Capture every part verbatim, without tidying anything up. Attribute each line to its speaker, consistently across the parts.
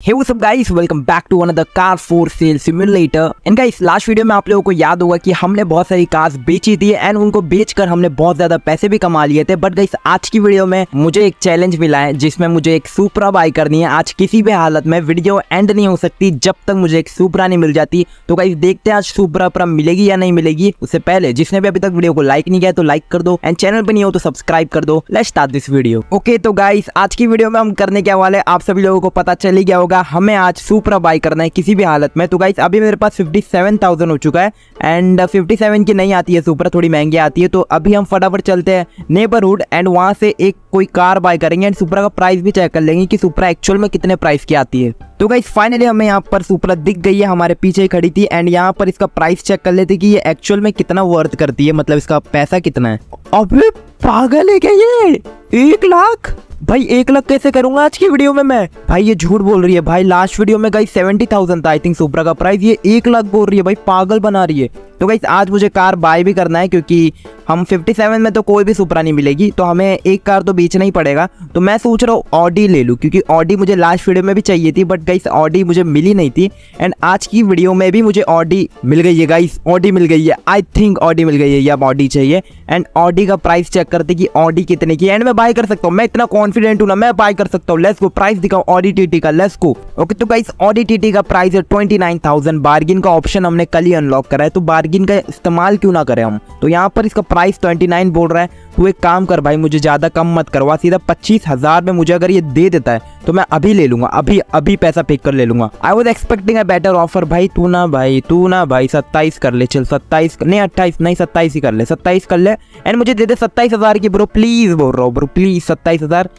Speaker 1: Hey what's up guys, welcome back to another car for sale simulator। And guys last video में आप लोगों को याद होगा कि हमने बहुत सारी कार्स बेची थी एंड उनको बेचकर हमने बहुत ज्यादा पैसे भी कमा लिए थे। बट गाइस आज की वीडियो में मुझे एक चैलेंज मिला है जिसमें मुझे एक सुपरा बाई करनी है। आज किसी भी हालत में वीडियो एंड नहीं हो सकती जब तक मुझे एक सुपरा नहीं मिल जाती। तो गाइस देखते हैं आज सुपरा पर मिलेगी या नहीं मिलेगी। उससे पहले जिसने भी अभी तक वीडियो को लाइक नहीं किया तो लाइक कर दो एंड चैनल पर नहीं हो तो सब्सक्राइब कर दो। Let's start this video. Okay तो गाइस आज की वीडियो में हम करने क्या वाले आप सभी लोगों को पता चल ही गया होगा। हमें आज सुपरा बाई करना है किसी भी हालत में। तो गाइस अभी मेरे पास फिफ्टी सेवन थाउजेंड हो चुका है एंड फिफ्टी सेवन की नहीं आती है सुपरा, थोड़ी महंगी आती है। तो अभी हम फटाफट चलते हैं नेबरहुड एंड वहां से एक कोई कार बाय करेंगे एंड सुपरा का प्राइस भी चेक कर लेंगे कि सुपरा एक्चुअल में कितने प्राइस की आती है। तो गाइस फाइनली हमें यहाँ पर सुपरा दिख गई है, हमारे पीछे ही खड़ी थी एंड यहाँ पर इसका प्राइस चेक कर लेते कि ये एक्चुअल में कितना वर्थ करती है, मतलब इसका पैसा कितना है। अबे पागल है क्या ये, एक लाख? भाई एक लाख कैसे करूंगा आज की वीडियो में मैं? भाई ये झूठ बोल रही है भाई। लास्ट वीडियो में गाइस सेवेंटी थाउजेंड था आई थिंक सुपरा का प्राइस, ये एक लाख बोल रही है भाई, पागल बना रही है। तो गाइस आज मुझे कार बाय भी करना है क्योंकि हम फिफ्टी सेवन में तो कोई भी सुपरा नहीं मिलेगी, तो हमें एक कार तो बेचना ही पड़ेगा। तो मैं सोच रहा हूँ ऑडी ले लूँ क्योंकि ऑडी मुझे लास्ट वीडियो में भी चाहिए थी बट गाइस ऑडी मुझे मिली नहीं थी एंड आज की वीडियो में भी मुझे ऑडी मिल गई है। गाइस ऑडी मिल गई है, आई थिंक ऑडी मिल गई है या ऑडी चाहिए। एंड ऑडी का प्राइस चेक करते कि ऑडी कितने की एंड मैं बाय कर सकता हूँ। मैं इतना कॉन्फिडेंट हूँ ना, मैं बाय कर सकता हूँ। लेट्स गो, प्राइस दिखाओ ऑडी टीटी का, लेट्स गो। ओके तो गाइस ऑडी टीटी का प्राइस है ट्वेंटी नाइन थाउजेंड। बार्गिन का ऑप्शन हमने कल ही अनलॉक करा है तो बार्गिन का इस्तेमाल क्यों ना करें हम। तो यहाँ पर इसका प्राइस ट्वेंटी नाइन बोल रहा है। तू एक काम कर भाई, मुझे ज्यादा कम मत करवा, सीधा पच्चीस हजार में मुझे अगर ये दे देता है तो मैं अभी ले लूंगा, अभी अभी पैसा फेंक कर ले लूंगा। I was expecting a better offer. भाई तू ना भाई तू ना भाई सत्ताईस कर ले, चल सत्ताईस नहीं अट्ठाईस नहीं सत्ताईस ही कर ले, सत्ताईस कर ले एंड मुझे दे दे सत्ताईस हजार की ब्रो, प्लीज बोल रहा हूँ ब्रो, प्लीज सत्ताईस हजार।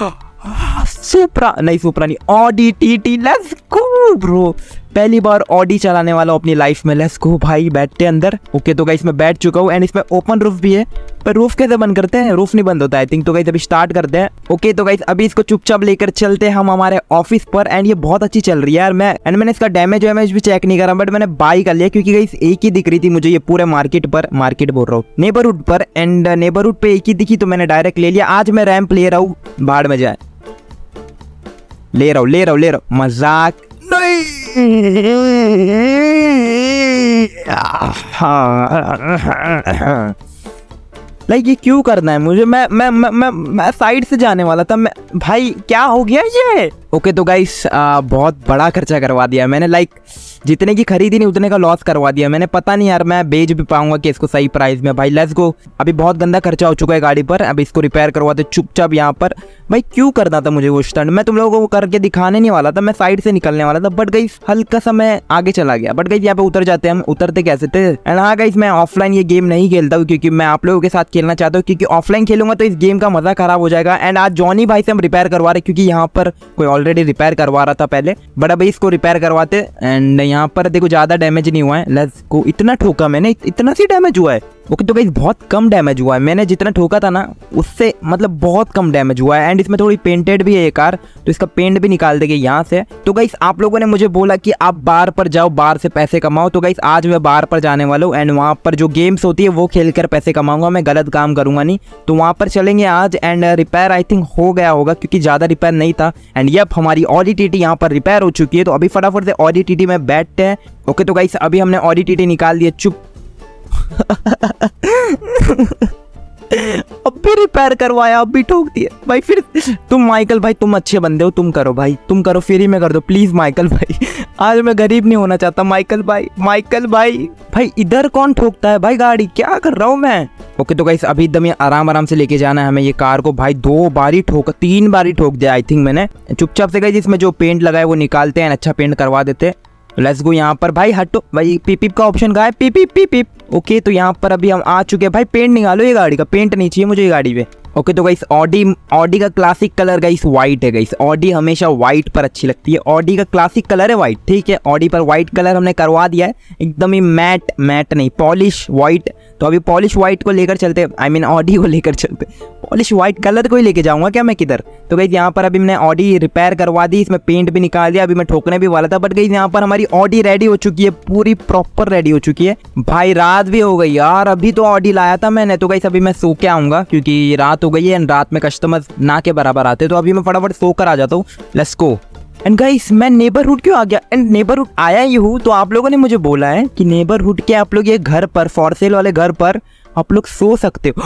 Speaker 1: सुपरा नहीं, सुपरा नहीं, Audi TT, let's go bro. पहली बार ऑडी चलाने वाला अपनी लाइफ में, लेट्स गो भाई, बैठते अंदर। ओके तो गाइस मैं बैठ चुका हूँ एंड इसमें ओपन रूफ भी है, पर रूफ कैसे बंद करते हैं? रूफ नहीं बंद होता आई थिंक। तो गाइस अभी स्टार्ट करते हैं। ओके तो गाइस अभी इसको चुपचाप लेकर चलते हैं हम हमारे ऑफिस पर एंड ये बहुत अच्छी चल रही है यार। मैं एंड मैंने इसका डैमेज वैमेज भी चेक नहीं करा बट मैंने बाई कर लिया क्योंकि गाइस एक ही दिख रही थी मुझे ये पूरे मार्केट पर, मार्केट बोल रहा हूँ नेबरहुड पर, एंड नेबरहुड पे एक ही दिखी तो मैंने डायरेक्ट ले लिया। आज मैं रैंप ले रहा हूँ, भाड़ में जाए, ले रहा हूँ ले रहा हूँ ले रहा हूँ, मजाक नहीं। लाइक ये क्यों करना है मुझे? मैं मैं मैं मैं, मैं साइड से जाने वाला था। मैं भाई क्या हो गया ये? ओके तो गाइस बहुत बड़ा खर्चा करवा दिया मैंने, लाइक जितने की खरीदी नहीं उतने का लॉस करवा दिया मैंने। पता नहीं यार मैं बेच भी पाऊंगा कि इसको सही प्राइस में। भाई लेट्स गो, अभी बहुत गंदा खर्चा हो चुका है गाड़ी पर, अब इसको रिपेयर करवाते चुपचाप यहाँ पर। भाई क्यों करना था मुझे वो स्टंट? मैं तुम लोगों को करके दिखाने नहीं वाला था, मैं साइड से निकलने वाला था बट गाइस हल्का सा मैं आगे चला गया। बट गाइस यहाँ पे उतर जाते हैं हम, उतरते कैसे थे? एंड हाँ गाइस मैं ऑफलाइन ये गेम नहीं खेलता हूँ क्योंकि मैं आप लोगों के साथ खेलना चाहता हूँ, क्योंकि ऑफलाइन खेलूंगा तो इस गेम का मजा खराब हो जाएगा। एंड आज जॉनी भाई से हम रिपेयर करवा रहे क्योंकि यहाँ पर कोई ऑलरेडी रिपेयर करवा रहा था पहले, बट अभी इसको रिपेयर करवाते। एंड यहाँ पर देखो ज्यादा डैमेज नहीं हुआ है, लेट्स गो। इतना ठोका मैंने, इतना सी डैमेज हुआ है। ओके तो गाइस बहुत कम डैमेज हुआ है, मैंने जितना ठोका था ना उससे मतलब बहुत कम डैमेज हुआ है। एंड इसमें थोड़ी पेंटेड भी है ये कार, तो इसका पेंट भी निकाल देंगे यहाँ से। तो गाइस आप लोगों ने मुझे बोला कि आप बार पर जाओ, बार से पैसे कमाओ। तो गाइस आज मैं बार पर जाने वाला हूँ एंड वहाँ पर जो गेम्स होती है वो खेल कर पैसे कमाऊंगा, मैं गलत काम करूंगा नहीं। तो वहाँ पर चलेंगे आज एंड रिपेयर आई थिंक हो गया होगा क्योंकि ज्यादा रिपेयर नहीं था। एंड यप हमारी ऑडी टीटी यहाँ पर रिपेयर हो चुकी है, तो अभी फटाफट से ऑडी टीटी में बैठते हैं। ओके तो गाइस अभी हमने ऑडी टीटी निकाल दिया, चुप अब भी रिपेयर करवाया, अब भी ठोक दिया भाई। फिर तुम माइकल भाई तुम अच्छे बंदे हो, तुम करो भाई, तुम करो, फ्री में कर दो प्लीज माइकल भाई। आज मैं गरीब नहीं होना चाहता माइकल भाई, माइकल भाई। भाई इधर कौन ठोकता है भाई गाड़ी, क्या कर रहा हूँ मैं? ओके तो गाइस अभी एकदम आराम आराम से लेके जाना है हमें ये कार को। भाई दो बारी ठोक, तीन बारी ठोक दिया आई थिंक मैंने। चुपचाप से गाइस इसमें जो पेंट लगा है वो निकालते हैं, अच्छा पेंट करवा देते। लेट्स गो यहाँ पर भाई हटो भाई, पीप पीप का ऑप्शन कहाँ है? पीप पीप पीप पीप। ओके तो यहाँ पर अभी हम आ चुके हैं। भाई पेंट निकालो ये गाड़ी का, पेंट नहीं चाहिए मुझे ये गाड़ी पे। ओके तो गाइस ऑडी ऑडी का क्लासिक कलर गाइस व्हाइट है गाइस, ऑडी हमेशा व्हाइट पर अच्छी लगती है, ऑडी का क्लासिक कलर है व्हाइट, ठीक है। ऑडी पर व्हाइट कलर हमने करवा दिया है, एकदम ही मैट मैट नहीं पॉलिश व्हाइट। तो अभी पॉलिश व्हाइट को लेकर चलते, आई मीन ऑडी को लेकर चलते, पॉलिश व्हाइट कलर को ही लेके जाऊंगा क्या मैं किधर? तो गाइस यहाँ पर अभी मैंने ऑडी रिपेयर करवा दी, इसमें पेंट भी निकाल दिया, अभी मैं ठोकने भी वाला था बट गाइस यहाँ पर हमारी ऑडी रेडी हो चुकी है, पूरी प्रॉपर रेडी हो चुकी है। भाई रात भी हो गई यार, अभी तो ऑडी लाया था मैंने। तो गाइस अभी मैं सो के आऊंगा क्योंकि रात हो गई है, रात में कस्टमर ना के बराबर आते, तो अभी मैं फटाफट सो कर आ जाता हूँ। Let's go. एंड गाइस मैं नेबरहुड क्यों आ गया? एंड नेबरहुड आया ही हूँ तो आप लोगों ने मुझे बोला है कि नेबरहुड के आप लोग ये घर पर, फॉर सेल वाले घर पर आप लोग सो सकते हो।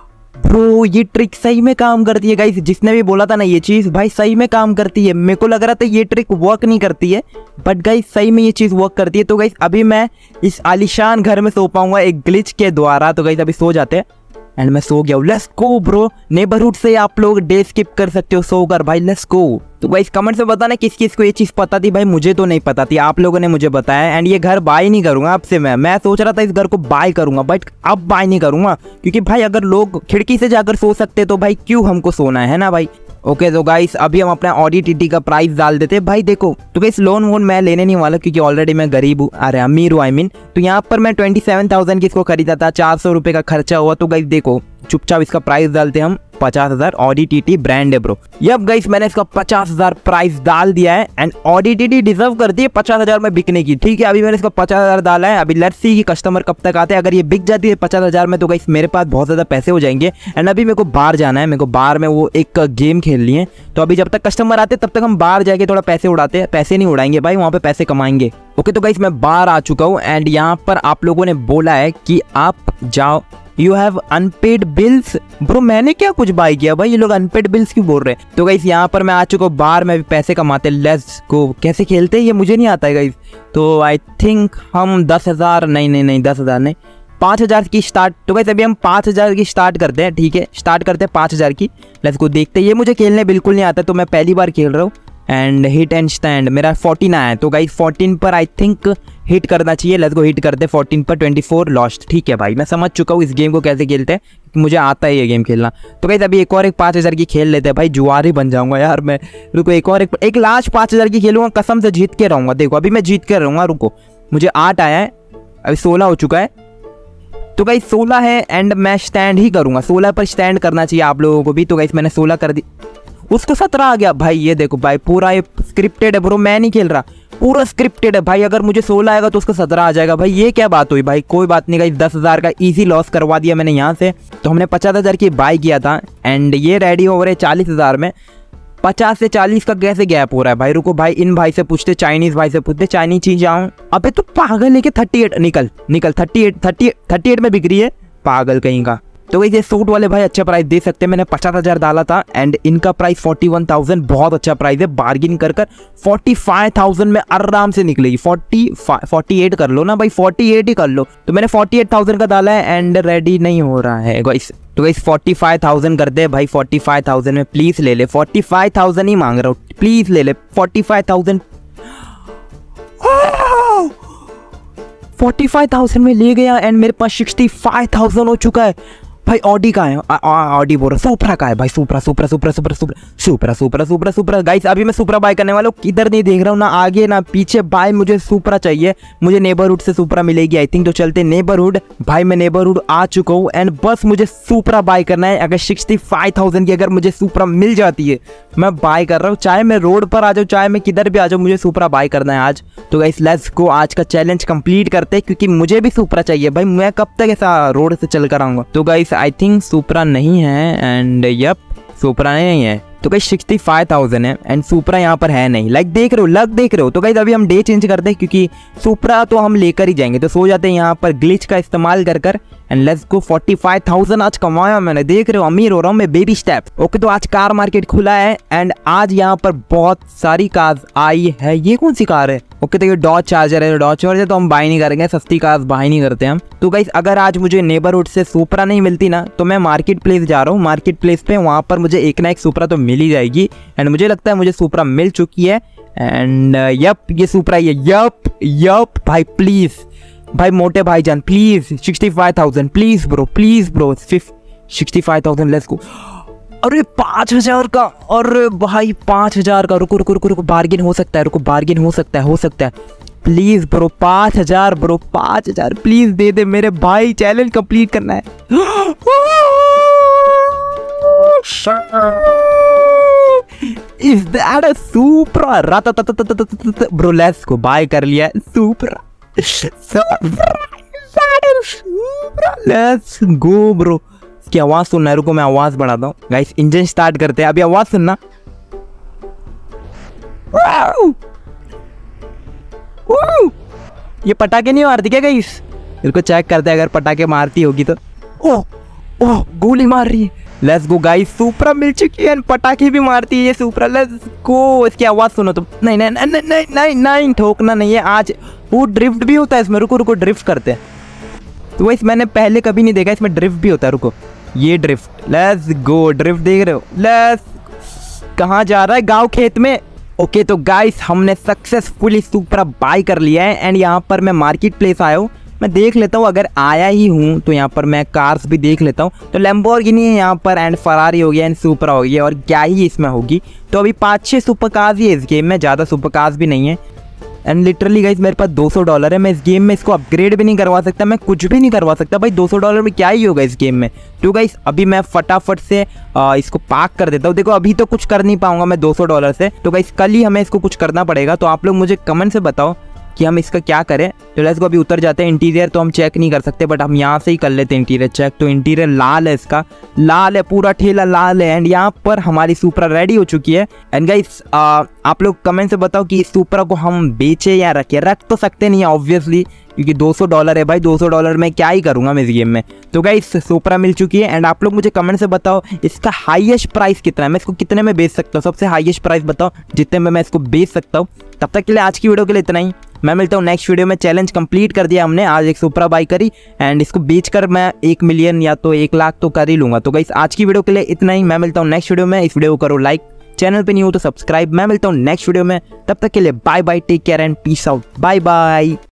Speaker 1: ब्रो ये ट्रिक सही में काम करती है गाइस, जिसने भी बोला था ना ये चीज़, भाई सही में काम करती है। मेरे को लग रहा था ये ट्रिक वर्क नहीं करती है, बट गाइस सही में ये चीज़ वर्क करती है। तो गाइस अभी मैं इस आलीशान घर में सो पाऊंगा एक ग्लिच के द्वारा। तो गाइस अभी सो जाते हैं एंड मैं सो गया हूँ। लेट्स गो ब्रो, नेबरहुड से आप लोग डे स्किप कर सकते हो सोकर भाई, लेट्स गो। तो गाइस कमेंट से बताना किस किस को ये चीज़ पता थी। भाई मुझे तो नहीं पता थी, आप लोगों ने मुझे बताया। एंड ये घर बाय नहीं करूंगा आपसे, मैं मैं सोच रहा था इस घर को बाय करूंगा, बट अब बाय नहीं करूंगा, क्योंकि भाई अगर लोग खिड़की से जाकर सो सकते तो भाई क्यों हमको सोना है ना भाई। ओके तो गाइस अभी हम अपना ऑडी टीटी का प्राइस डाल देते हैं। भाई देखो तो गाइस लोन वोन मैं लेने नहीं वाला, क्योंकि ऑलरेडी मैं गरीब हूँ, अरे अमीर हूँ आई मीन। तो यहाँ पर मैं ट्वेंटी सेवन थाउजेंड की इसको खरीदा था, चार सौ रुपये का खर्चा हुआ। तो गाइस देखो चुपचाप इसका प्राइस डालते हम पचास हजार। ऑडी टीटी ब्रांड है ब्रो। यप गाइस मैंने इसका पचास हजार प्राइस डाल दिया है एंड ऑडी टीटी डिजर्व करती है पचास हजार में बिकने की। ठीक है अभी मैंने इसका पचास हजार डाला है, अभी लेट्स सी कि कस्टमर कब तक आते हैं। अगर ये बिक जाती है पचास हजार में तो गाइस मेरे पास बहुत ज्यादा पैसे हो जाएंगे। एंड अभी मेरे को बाहर जाना है, मेरे को बाहर में वो एक गेम खेलनी है। तो अभी जब तक कस्टमर आते तब तक हम बाहर जाके थोड़ा पैसे उड़ाते हैं। पैसे नहीं उड़ाएंगे भाई, वहाँ पे पैसे कमाएंगे। ओके तो गाइस मैं बाहर आ चुका हूँ एंड यहाँ पर आप लोगों ने बोला है कि आप जाओ, you have unpaid bills. Bro मैंने क्या कुछ बाय किया भाई, ये लोग अनपेड बिल्स क्यों बोल रहे हैं। तो गाइस यहाँ पर मैं आ चुका हूँ बाहर में, भी पैसे कमाते। Let's go. कैसे खेलते हैं ये मुझे नहीं आता है गाइस। तो आई थिंक हम दस हज़ार नहीं नहीं नहीं दस हज़ार नहीं पाँच हज़ार की स्टार्ट। तो गाइस अभी हम पाँच हज़ार की स्टार्ट करते हैं। ठीक है स्टार्ट करते हैं पाँच हज़ार की। लेट्स गो देखते हैं। ये मुझे खेलने बिल्कुल नहीं आता, तो मैं पहली बार खेल रहा हूँ। एंड हिट एंड स्टैंड मेरा फोर्टीन आया है, तो गाइस फोर्टीन पर आई थिंक हिट करना चाहिए। लेट्स गो हिट करते फोर्टीन पर, ट्वेंटी फोर लॉस्ट। ठीक है भाई मैं समझ चुका हूँ इस गेम को कैसे खेलते हैं, मुझे आता है ये गेम खेलना। तो गाइस अभी एक और एक पाँच हज़ार की खेल लेते हैं भाई, जुआर ही बन जाऊंगा यार मैं। रुको एक और एक, एक लास्ट पाँच हज़ार की खेलूंगा, कसम से जीत के रहूँगा। देखो अभी मैं जीत के रहूँगा। रुको मुझे आठ आया है, अभी सोलह हो चुका है। तो गाइस सोलह है एंड मैं स्टैंड ही करूँगा, सोलह पर स्टैंड करना चाहिए आप लोगों को भी। तो गाइस मैंने सोलह कर दी, उसको सत्रह आ गया भाई। ये देखो भाई पूरा ये स्क्रिप्टेड है ब्रो, मैं नहीं खेल रहा, पूरा स्क्रिप्टेड है भाई। अगर मुझे सोलह आएगा तो उसका सत्रह आ जाएगा भाई। ये क्या बात हुई भाई, कोई बात नहीं गाइस, दस हज़ार का इजी लॉस करवा दिया मैंने यहाँ से। तो हमने पचास हज़ार की बाय किया था एंड ये रेडी हो रहे चालीस हज़ार में। पचास से चालीस का कैसे गैप हो रहा है भाई। रुको भाई इन भाई से पूछते, चाइनीज भाई से पूछते, चाइनीज चीज आऊँ। अबे तो पागल है कि थर्टी एट निकल निकल thirty eight thirty thirty eight में बिक रही है, पागल कहीं का। तो ये सूट वाले भाई अच्छा प्राइस दे सकते हैं। मैंने पचास हजार डाला था एंड इनका प्राइस फोर्टी वन थाउजेंड, बहुत अच्छा प्राइस है। बार्गिन कर कर फोर्टी फाइव थाउजेंड में आराम से निकलेगी। फोर्टी फोर्टी एट कर लो ना भाई, फोर्टी एट ही कर लो। तो मैंने फोर्टी एट थाउजेंड का डाला है एंड रेडी नहीं हो रहा है गाइस। तो गाइस फोर्टी फाइव थाउजेंड कर दे भाई, फोर्टी फाइव थाउजेंड में प्लीज ले ले। फोर्टी फाइव थाउजेंड ही मांग रहा हूँ, प्लीज ले ले forty five thousand. Forty five thousand में ले गया एंड मेरे पास सिक्सटी फाइव थाउजेंड हो चुका है भाई। ऑडी का है, ऑडी बोल रहा, सुपरा का है भाई। सुपरा सुपरा सुपरा सुपरा सुपरा सुपरा सुपरा सुपरा सुपरा गाइस अभी मैं सुपरा बाय करने वाला हूँ। किधर नहीं देख रहा हूँ, ना आगे ना पीछे भाई। मुझे सुपरा चाहिए, मुझे नेबरहुड से सुपरा मिलेगी आई थिंक। तो चलते नेबरहुड भाई, मैं नेबरहुड आ चुका हूँ एंड बस मुझे सुपरा बाय करना है। अगर सिक्सटी फाइव थाउजेंड की अगर मुझे सुपरा मिल जाती है मैं बाय कर रहा हूँ, चाहे मैं रोड पर आ जाऊँ चाहे मैं किधर भी आ जाऊँ, मुझे सुपरा बाय करना है आज। तो गाइस लेट्स गो, आज का चैलेंज कंप्लीट करते हैं, क्योंकि मुझे भी सुपरा चाहिए भाई। मैं कब तक ऐसा रोड से चल कर आऊँगा। तो गाइस आई थिंक सुपरा नहीं है एंड यप सुपरा नहीं है। तो गाइस सिक्सटी फाइव थाउजेंड है एंड सुपरा यहाँ पर है नहीं। लाइक देख रहे हो, लग देख रहे हो। तो गाइस अभी हम डे चेंज करते हैं, क्योंकि सुपरा तो हम लेकर ही जाएंगे। तो सो जाते हैं यहाँ पर ग्लिच का इस्तेमाल कर कर and let's go. Forty five thousand आज कमाया मैंने, देख रहे हो अमीर हो रहा हूँ मैं, बेबी स्टेप। ओके तो आज कार मार्केट खुला है एंड आज यहाँ पर बहुत सारी कार आई है। ये कौन सी कार है? ओके तो ये डॉज चार्जर है। डॉज चार्जर तो हम बाय नहीं करेंगे, सस्ती कार बाय नहीं करते हम। तो गाइस अगर आज मुझे नेबरहुड से सुपरा नहीं मिलती ना, तो मैं मार्केट प्लेस जा रहा हूँ। मार्केट प्लेस पे वहाँ पर मुझे एक ना एक सुपरा तो मिल ही जाएगी एंड मुझे लगता है मुझे सुपरा मिल चुकी है। एंड यप ये सुपरा ही है। यप यप भाई प्लीज भाई, मोटे भाईजान please, sixty five thousand please bro, please bro, sixty five thousand let's go. अरे पाँच हजार का, अरे भाई पाँच हजार का। रुको रुको रुको रुको, बार्गिन हो सकता है, रुको बार्गिन हो सकता है, हो सकता है प्लीज ब्रो। पाँच हजार ब्रो, पाँच हजार प्लीज दे दे मेरे भाई, चैलेंज कंप्लीट करना है। Is that a Supra? Bro let's go, buy कर लिया Supra। Let's go bro. इसकी आवाज सुनना है, रुको मैं आवाज बढ़ाता हूँ गाइस। इंजन स्टार्ट करते हैं, अभी आवाज सुनना। ये पटाखे नहीं मारती क्या गाइस? इनको चेक करते हैं, अगर पटाखे मारती होगी तो। ओह ओह गोली मार रही है। लेट्स गो गाइस, सुपरा मिल चुकी है, पटाखे भी मारती है ये सुपरा। लेट्स गो, इसकी आवाज सुनो तुम। नहीं नहीं नहीं नहीं नहीं नहीं ठोकना नहीं है आज। वो ड्रिफ्ट भी होता है इसमें, रुको रुको ड्रिफ्ट करते हैं। तो वैसे मैंने पहले कभी नहीं देखा, इसमें ड्रिफ्ट भी होता है। रुको, ये ड्रिफ्ट, लेट्स गो, ड्रिफ्ट देख रहे हो? लेट्स, कहाँ जा रहा है? गाँव खेत में। ओके तो गाइस, हमने सक्सेसफुली सुपरा बाय कर लिया है एंड यहाँ पर मैं मार्केट प्लेस आया हूँ। मैं देख लेता हूँ, अगर आया ही हूँ तो यहाँ पर मैं कार्स भी देख लेता हूँ। तो लैम्बोर्गिनी है यहाँ पर एंड फरारी हो गया एंड सुपरा हो गया, और क्या ही इसमें होगी। तो अभी पाँच छः सुपर कार्स ही है इस गेम में, ज़्यादा सुपर कार्स भी नहीं है। एंड लिटरली गाइस, मेरे पास दो सौ डॉलर है। मैं इस गेम में इसको अपग्रेड भी नहीं करवा सकता, मैं कुछ भी नहीं करवा सकता भाई। दो सौ डॉलर में क्या ही होगा इस गेम में। तो गाइस, अभी मैं फटाफट से आ, इसको पार्क कर देता हूँ। देखो अभी तो कुछ कर नहीं पाऊंगा मैं दो सौ डॉलर से, तो गाइस कल ही हमें इसको कुछ करना पड़ेगा। तो आप लोग मुझे कमेंट से बताओ कि हम इसका क्या करें। तो लेट्स गो, अभी उतर जाते हैं। इंटीरियर तो हम चेक नहीं कर सकते, बट हम यहाँ से ही कर लेते हैं इंटीरियर चेक। तो इंटीरियर लाल है, इसका लाल है, पूरा ठेला लाल है। एंड यहाँ पर हमारी सुपरा रेडी हो चुकी है। एंड गाइस, आप लोग कमेंट से बताओ कि इस सुपरा को हम बेचे या रखे। रख तो सकते नहीं है ऑब्वियसली, क्योंकि दो सौ डॉलर है भाई। दो सौ डॉलर में क्या ही करूँगा मैं इस गेम में। तो गाइस, सुपरा मिल चुकी है एंड आप लोग मुझे कमेंट से बताओ इसका हाईएस्ट प्राइस कितना है, मैं इसको कितने में बेच सकता हूँ। सबसे हाईएस्ट प्राइस बताओ जितने में मैं इसको बेच सकता हूँ। तब तक के लिए आज की वीडियो के लिए इतना ही। मैं मिलता हूँ नेक्स्ट वीडियो में। चैलेंज कंप्लीट कर दिया हमने, आज एक सुपरा बाई करी एंड इसको बेचकर मैं एक मिलियन या तो एक लाख तो कर ही लूँगा। तो गाइस, आज की वीडियो के लिए इतना ही। मैं मिलता हूँ नेक्स्ट वीडियो में। इस वीडियो को करो लाइक, चैनल पे नहीं हो तो सब्सक्राइब। मैं मिलता हूँ नेक्स्ट वीडियो में, तब तक के लिए bye bye, take care and peace out, bye bye.